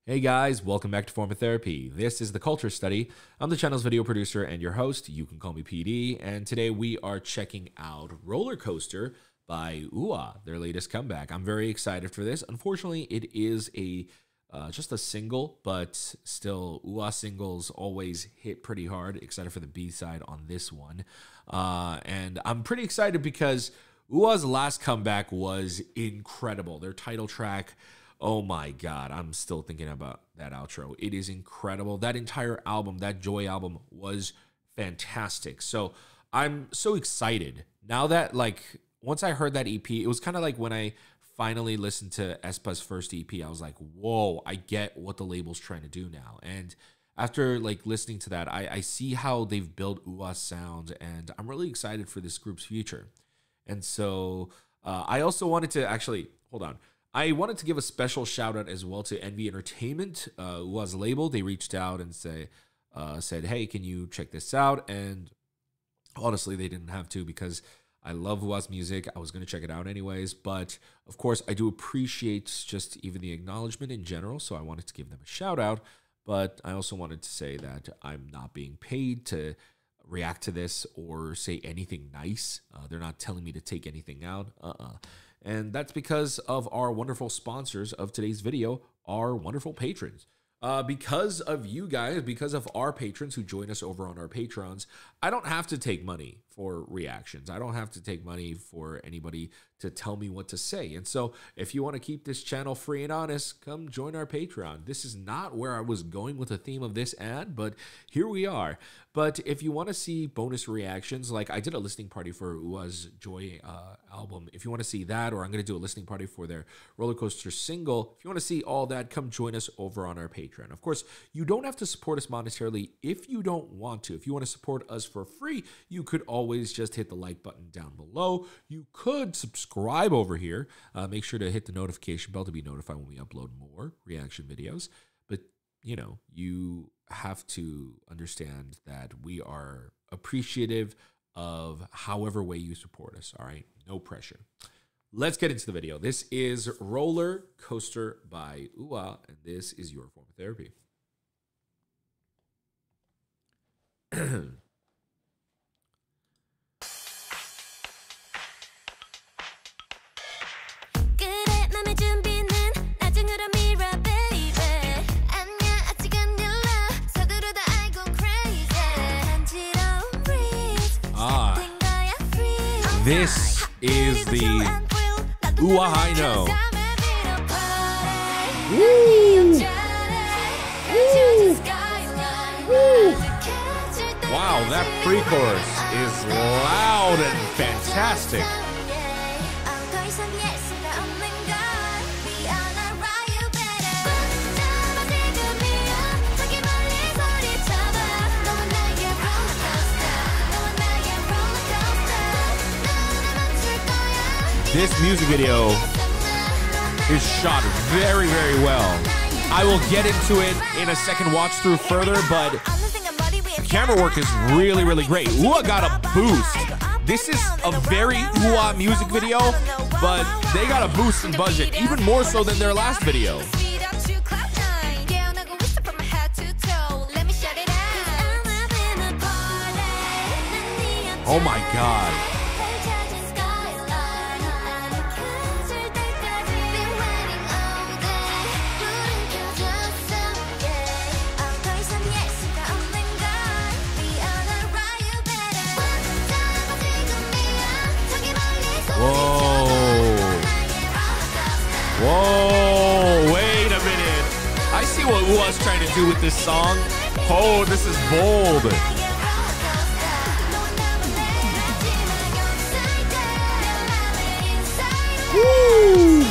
Hey guys, welcome back to Form of Therapy. This is The Culture Study. I'm the channel's video producer and your host. You can call me PD. And today we are checking out Roller Coaster by UA, their latest comeback. I'm very excited for this. Unfortunately, it is just a single, but still, UA singles always hit pretty hard. Excited for the B-side on this one. And I'm pretty excited because UA's last comeback was incredible. Their title track, oh my God, I'm still thinking about that outro. It is incredible. That entire album, that Joy album, was fantastic. So I'm so excited. Now that, once I heard that EP, it was kind of like when I finally listened to aespa's first EP, I was like, whoa, I get what the label's trying to do now. And after listening to that, I see how they've built UA's sound, and I'm really excited for this group's future. And so I also wanted to I wanted to give a special shout out as well to Envy Entertainment, UA's label. They reached out and said, hey, can you check this out? And honestly, they didn't have to because I love UA's music. I was going to check it out anyways. But of course, I do appreciate just even the acknowledgement in general. So I wanted to give them a shout out. But I also wanted to say that I'm not being paid to react to this or say anything nice. They're not telling me to take anything out. And that's because of our wonderful sponsors of today's video, our wonderful patrons. Because of you guys, because of our patrons who join us over on our Patrons, I don't have to take money for reactions. I don't have to take money for anybody to tell me what to say. And so if you want to keep this channel free and honest, come join our Patreon. This is not where I was going with the theme of this ad, but here we are. But if you want to see bonus reactions, like I did a listening party for UA's Joy album. If you want to see that, or I'm going to do a listening party for their Roller Coaster single, if you want to see all that, come join us over on our Patreon. Of course, you don't have to support us monetarily if you don't want to. If you want to support us for free, you could always just hit the like button down below. You could subscribe over here. Make sure to hit the notification bell to be notified when we upload more reaction videos. But, you know, you have to understand that we are appreciative of however way you support us, all right? No pressure. Let's get into the video. This is Roller Coaster by UA, and this is your form of therapy. This is the UA I Know. Woo! Woo! Wow, that pre-chorus is loud and fantastic. This music video is shot very, very well. I will get into it in a second watch through further, but the camera work is really, really great. UA got a boost. This is a very UA music video, but they got a boost in budget, even more so than their last video. Oh my God. Whoa, wait a minute. I see what UA's trying to do with this song. Oh, this is bold. Woo!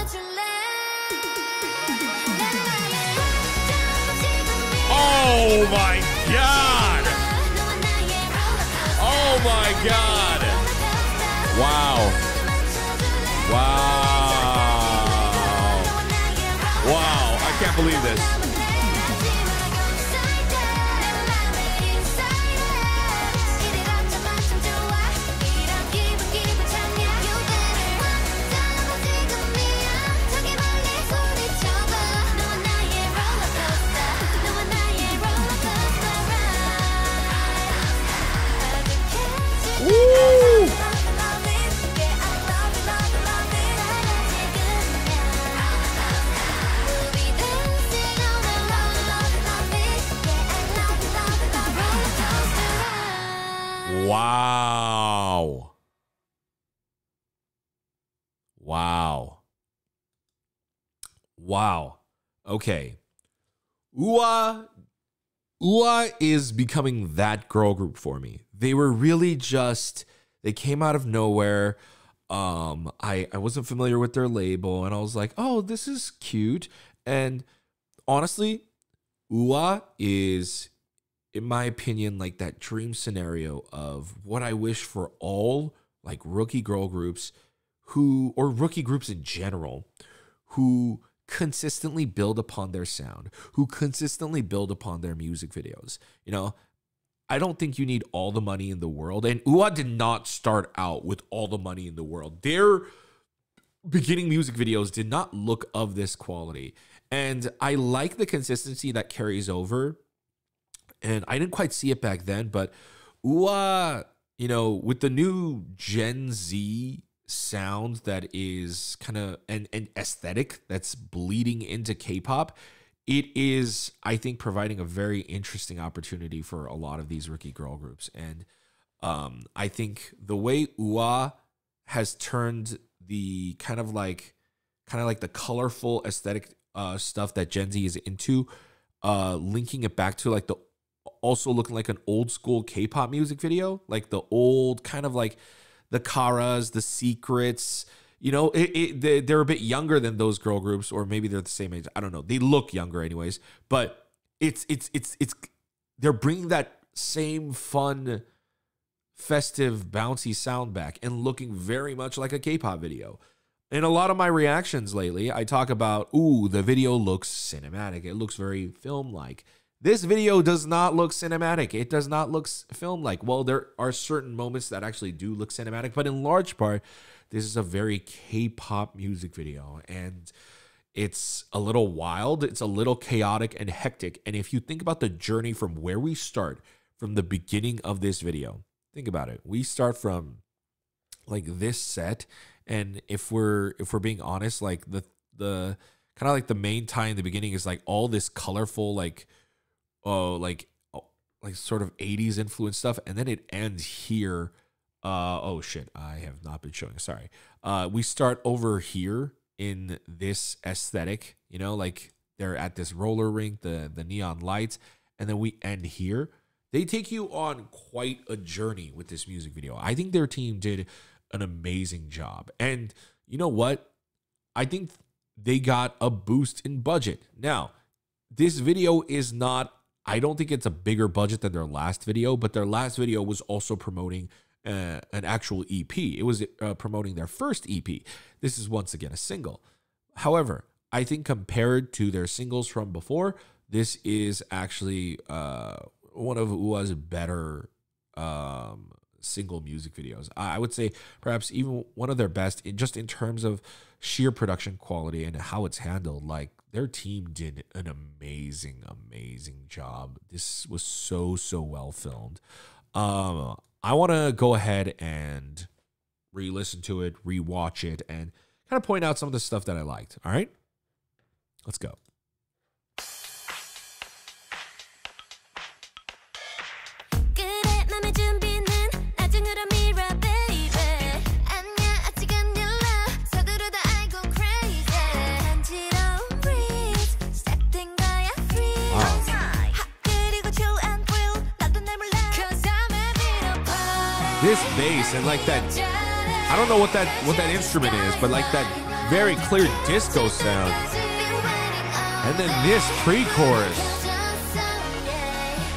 Oh my God. Oh my God. Wow. Wow. Wow. I can't believe this. Wow. Wow. Wow. Okay. UA is becoming that girl group for me. They were really just, they came out of nowhere. I wasn't familiar with their label and I was like, oh, this is cute. And honestly, UA is, in my opinion, like that dream scenario of what I wish for all like rookie girl groups who, or rookie groups in general, who consistently build upon their sound, who consistently build upon their music videos. You know, I don't think you need all the money in the world. And UA did not start out with all the money in the world. Their beginning music videos did not look of this quality. And I like the consistency that carries over. And I didn't quite see it back then, but UA, you know, with the new Gen Z sound that is kind of an aesthetic that's bleeding into K-pop, it is, I think, providing a very interesting opportunity for a lot of these rookie girl groups. And I think the way UA has turned the kind of like the colorful aesthetic stuff that Gen Z is into, linking it back to like the also looking like an old school K-pop music video, like the old kind of like the Karas, the Secrets. You know, they're a bit younger than those girl groups, or maybe they're the same age. I don't know. They look younger, anyways. But it's they're bringing that same fun, festive, bouncy sound back and looking very much like a K-pop video. In a lot of my reactions lately, I talk about, ooh, the video looks cinematic. It looks very film-like. This video does not look cinematic. It does not look film-like. Well, there are certain moments that actually do look cinematic, but in large part, this is a very K-pop music video, and it's a little wild. It's a little chaotic and hectic. And if you think about the journey from where we start, from the beginning of this video, think about it. We start from like this set, and if we're being honest, like the kind of like the main tie in the beginning is like all this colorful like sort of 80s influence stuff, and then it ends here. Oh shit, I have not been showing. Sorry. We start over here in this aesthetic, you know, like they're at this roller rink, the neon lights, and then we end here. They take you on quite a journey with this music video. I think their team did an amazing job. And you know what? I think they got a boost in budget. Now, this video is not, I don't think it's a bigger budget than their last video, but their last video was also promoting an actual EP. It was promoting their first EP. This is once again a single. However, I think compared to their singles from before, this is actually one of UA's better single music videos. I would say perhaps even one of their best, just in terms of sheer production quality and how it's handled. Like, their team did an amazing job. This was so well filmed. I want to go ahead and re-listen to it, re-watch it, and kind of point out some of the stuff that I liked. All right, let's go. This bass and like that, I don't know what that instrument is, but like that very clear disco sound. And then this pre-chorus.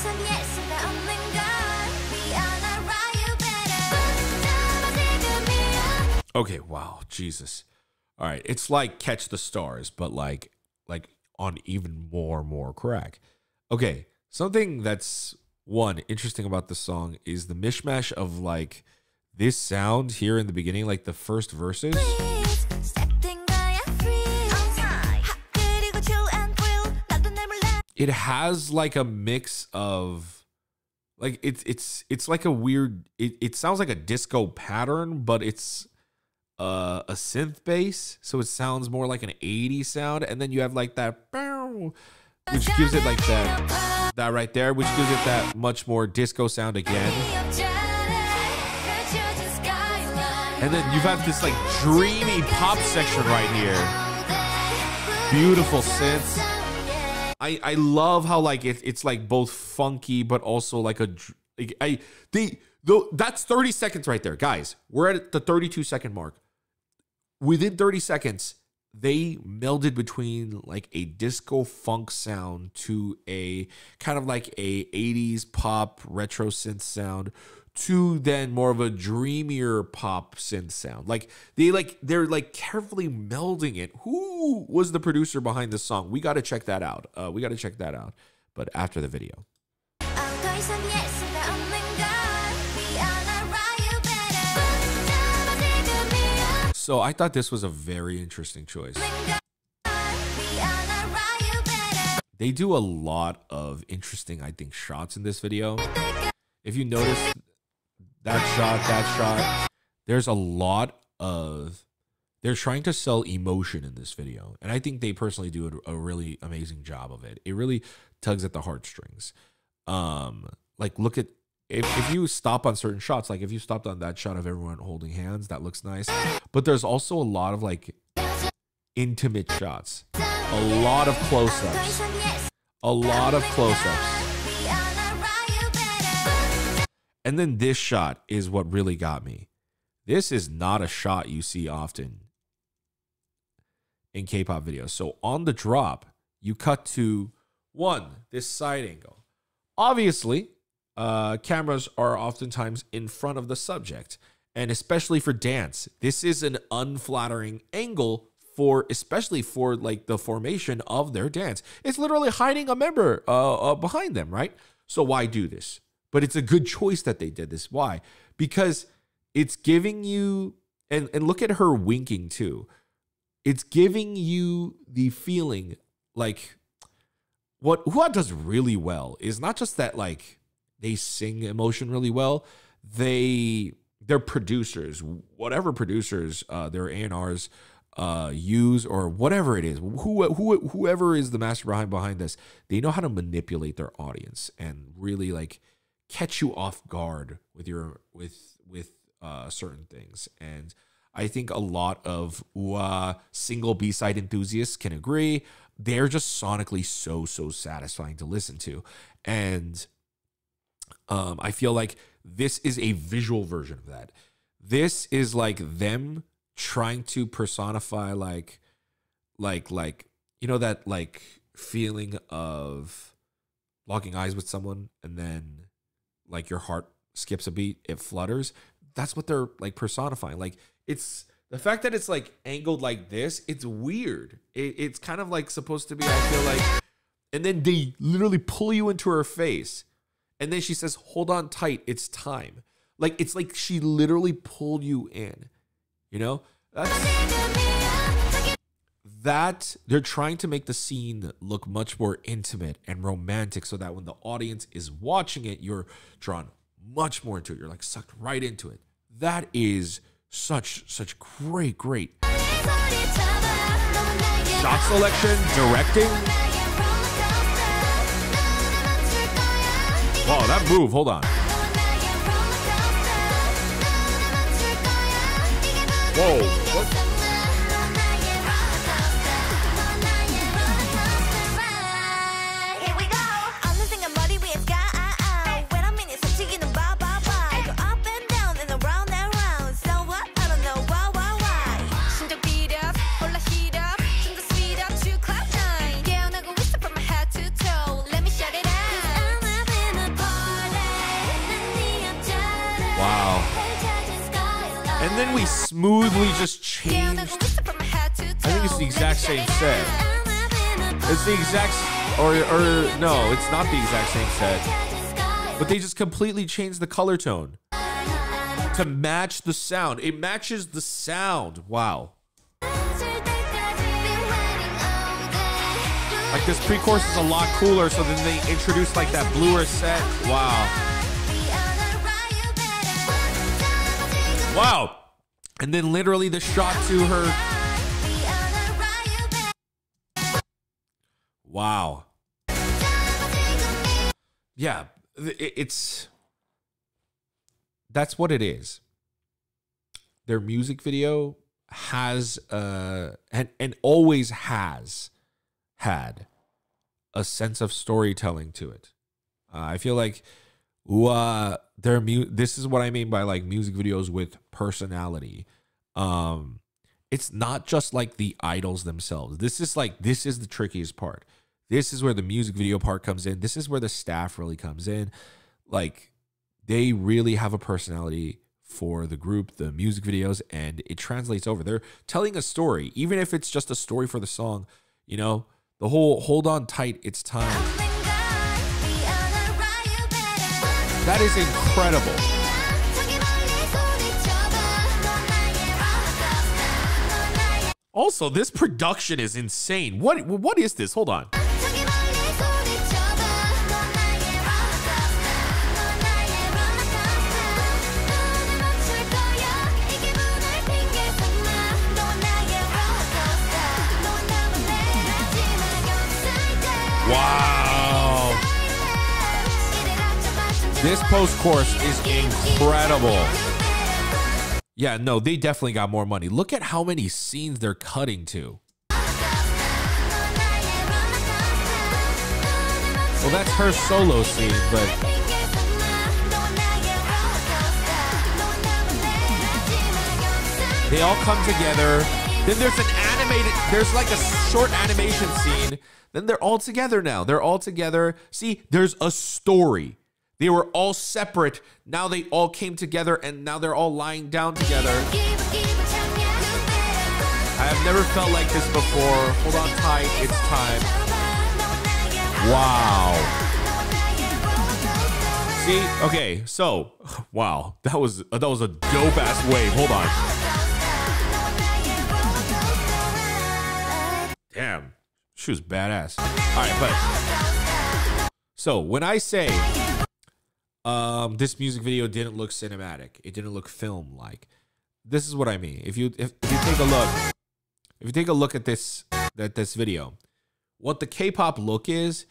Okay, wow, Jesus. All right, it's like Catch the Stars, but like on even more crack. Okay, something that's one interesting about the song is the mishmash of like this sound here in the beginning, like the first verses. It has like a mix of like it's like a weird it sounds like a disco pattern, but it's a synth bass, so it sounds more like an 80s sound, and then you have like that bow, which gives it like that right there, which gives it that much more disco sound again. And then you've got this like dreamy pop section right here. Beautiful synth. I love how like it's like both funky but also like that's 30 seconds right there, guys. We're at the 32-second mark. Within 30 seconds, they melded between like a disco funk sound to a kind of like a 80s pop retro synth sound to then more of a dreamier pop synth sound. They're carefully melding it. Who was the producer behind this song? We got to check that out. But after the video. So I thought this was a very interesting choice. They do a lot of interesting, I think, shots in this video. If you notice that shot, there's a lot of, they're trying to sell emotion in this video. And I think they personally do a really amazing job of it. It really tugs at the heartstrings. Like look at, if you stop on certain shots, like if you stopped on that shot of everyone holding hands, that looks nice. But there's also a lot of like intimate shots, a lot of close-ups, And then this shot is what really got me. This is not a shot you see often in K-pop videos. So on the drop, you cut to this side angle. Obviously, cameras are oftentimes in front of the subject, and especially for dance, this is an unflattering angle especially for like the formation of their dance. It's literally hiding a member behind them, right? So why do this? But it's a good choice that they did this. Why? Because it's giving you, and look at her winking too. It's giving you the feeling like what Hua does really well is not just that like they sing emotion really well. They're producers, whatever producers their A&Rs use or whatever it is, whoever is the master behind this, they know how to manipulate their audience and really like catch you off guard with certain things. And I think a lot of single B-side enthusiasts can agree. They're just sonically so satisfying to listen to. And I feel like this is a visual version of that. This is like them trying to personify like you know that like feeling of locking eyes with someone and then like your heart skips a beat, it flutters. That's what they're like personifying. Like it's the fact that it's like angled like this, it's weird. It's kind of like supposed to be, I feel like, and then they literally pull you into her face. And then she says, hold on tight, it's time. Like, it's like she literally pulled you in, you know? That they're trying to make the scene look much more intimate and romantic so that when the audience is watching it, you're drawn much more into it. You're like sucked right into it. That is such great shot selection, directing. Wow, that move, hold on. Whoa, what? And then we smoothly just changed. I think it's the exact same set. It's the exact, or no, it's not the exact same set. But they just completely changed the color tone to match the sound. It matches the sound. Wow. Like this pre-chorus is a lot cooler, so then they introduced like that bluer set. Wow. Wow. And then literally the shot to her. Wow. Yeah, that's what it is. Their music video has and always has had a sense of storytelling to it. I feel like this is what I mean by like music videos with personality. It's not just like the idols themselves. This is the trickiest part. This is where the music video part comes in. This is where the staff really comes in. Like, they really have a personality for the group, the music videos, and it translates over. They're telling a story, even if it's just a story for the song, you know, the whole hold on tight, it's time. That is incredible. Also, this production is insane. What is this? Hold on. Wow. This post-chorus is incredible. Yeah, no, they definitely got more money. Look at how many scenes they're cutting to. Well, that's her solo scene, but they all come together. Then there's like a short animation scene. Then they're all together now. They're all together. See, there's a story. They were all separate. Now they all came together, and now they're all lying down together. I have never felt like this before. Hold on tight. It's time. Wow. See? Okay, so, wow. That was a dope-ass wave. Hold on. Damn. She was badass. All right, but so when I say this music video didn't look cinematic, it didn't look film-like, this is what I mean. If you take a look at this video, what the K-pop look is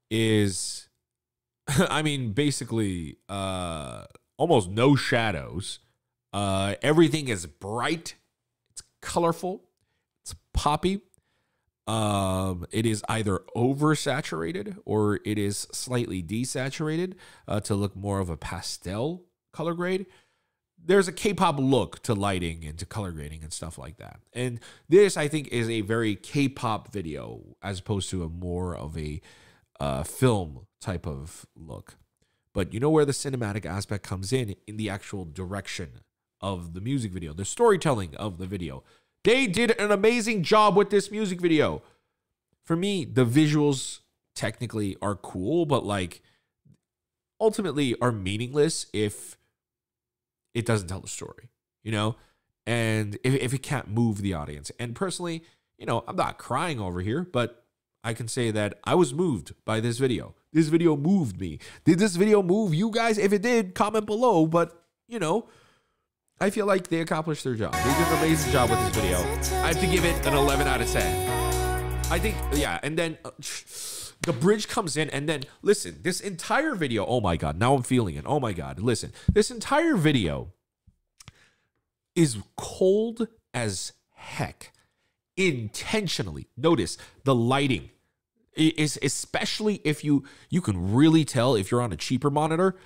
I mean, basically almost no shadows. Everything is bright, it's colorful, it's poppy. It is either oversaturated or it is slightly desaturated to look more of a pastel color grade. There's a K-pop look to lighting and to color grading and stuff like that. And this, I think, is a very K-pop video as opposed to a more of a film type of look. But you know where the cinematic aspect comes in the actual direction of the music video, the storytelling of the video. They did an amazing job with this music video. For me, the visuals technically are cool, but like ultimately are meaningless if it doesn't tell the story, you know? And if it can't move the audience. And personally, you know, I'm not crying over here, but I can say that I was moved by this video. This video moved me. Did this video move you guys? If it did, comment below. But, you know, I feel like they accomplished their job. They did an amazing job with this video. I have to give it an 11 out of 10. I think, yeah, and then the bridge comes in, and then, listen, this entire video, oh my God, now I'm feeling it. Oh my God, listen, this entire video is cold as heck, intentionally. Notice the lighting is, especially if you can really tell if you're on a cheaper monitor,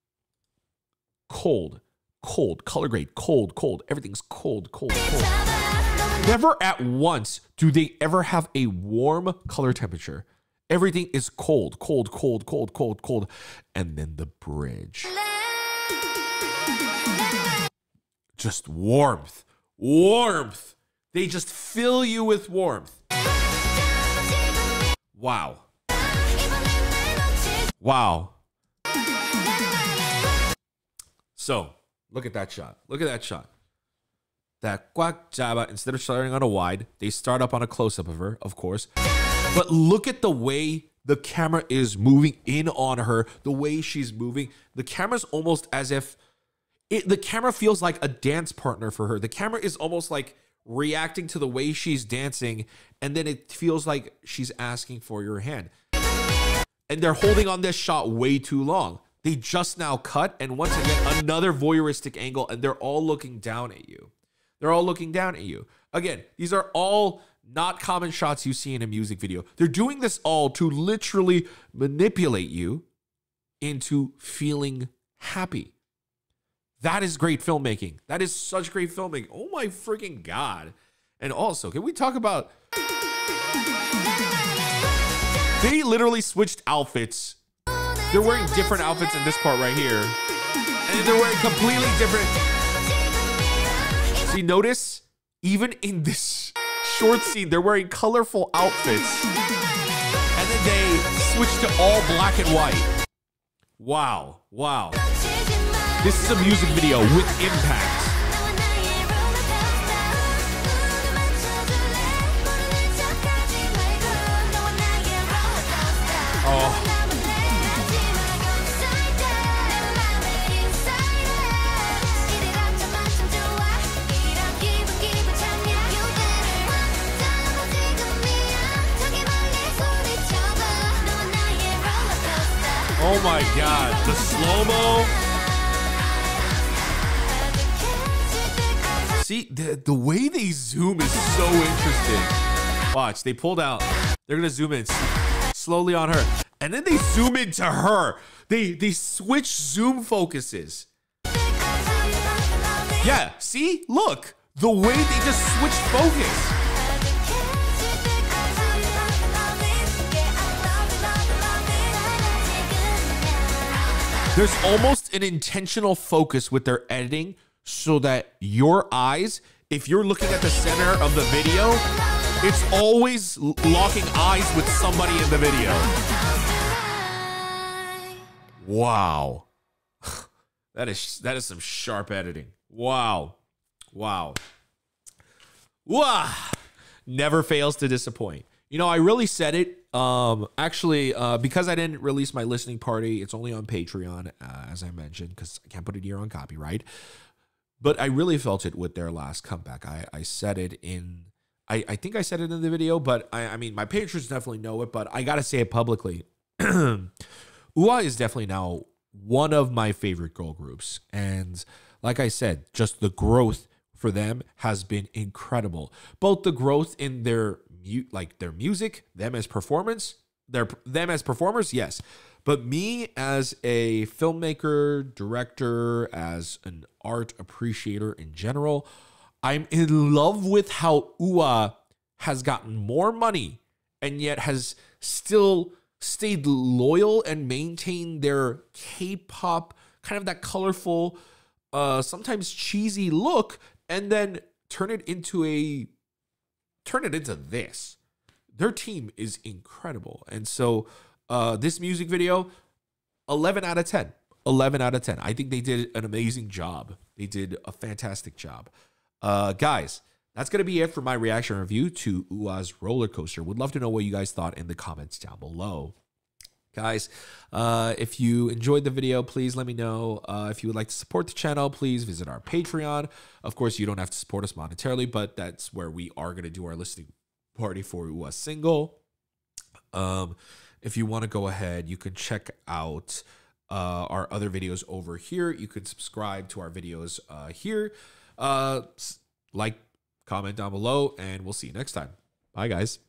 cold, color grade, cold. Everything's cold. Never at once do they ever have a warm color temperature. Everything is cold. And then the bridge. just warmth. Warmth. They just fill you with warmth. Wow. Wow. So, look at that shot. Look at that shot. That quack jaba, instead of starting on a wide, they start up on a close-up of her, of course. But look at the way the camera is moving in on her, the way she's moving. The camera's almost as if the camera feels like a dance partner for her. The camera is almost like reacting to the way she's dancing, and then it feels like she's asking for your hand. And they're holding on this shot way too long. They just now cut, and once again, another voyeuristic angle, and they're all looking down at you. They're all looking down at you. Again, these are all not common shots you see in a music video. They're doing this all to literally manipulate you into feeling happy. That is great filmmaking. That is such great filmmaking. Oh my freaking God. And also, can we talk about... They literally switched outfits. They're wearing different outfits in this part right here. And they're wearing completely different... See, notice? Even in this short scene, they're wearing colorful outfits. And then they switch to all black and white. Wow. Wow. This is a music video with impact. Oh. Oh my God, the slow-mo. See, the way they zoom is so interesting. Watch, they pulled out. They're gonna zoom in slowly on her. And then they zoom into her. They switch zoom focuses. Yeah, see? Look, the way they just switched focus. There's almost an intentional focus with their editing so that your eyes, if you're looking at the center of the video, it's always locking eyes with somebody in the video. Wow. That is some sharp editing. Wow. Wow. Wow. Never fails to disappoint. You know, I really said it. Actually, because I didn't release my listening party, it's only on Patreon, as I mentioned, because I can't put it here on copyright. But I really felt it with their last comeback. I said it in, I think I said it in the video, but I mean, my patrons definitely know it, but I got to say it publicly. UA is definitely now one of my favorite girl groups. And like I said, just the growth for them has been incredible. Both the growth in their music, them as performers, yes. But me as a filmmaker, director, as an art appreciator in general, I'm in love with how UA has gotten more money and yet has still stayed loyal and maintained their K-pop, kind of that colorful, sometimes cheesy look, and then turn it into this. Their team is incredible. And so this music video, 11 out of 10. 11 out of 10. I think they did an amazing job. They did a fantastic job. Guys, that's going to be it for my reaction review to UA's Roller Coaster. Would love to know what you guys thought in the comments down below. Guys, if you enjoyed the video, please let me know. If you would like to support the channel, please visit our Patreon. Of course, you don't have to support us monetarily, but that's where we are going to do our listening party for UA single. If you want to go ahead, you can check out our other videos over here. You can subscribe to our videos here. Like, comment down below, and we'll see you next time. Bye, guys.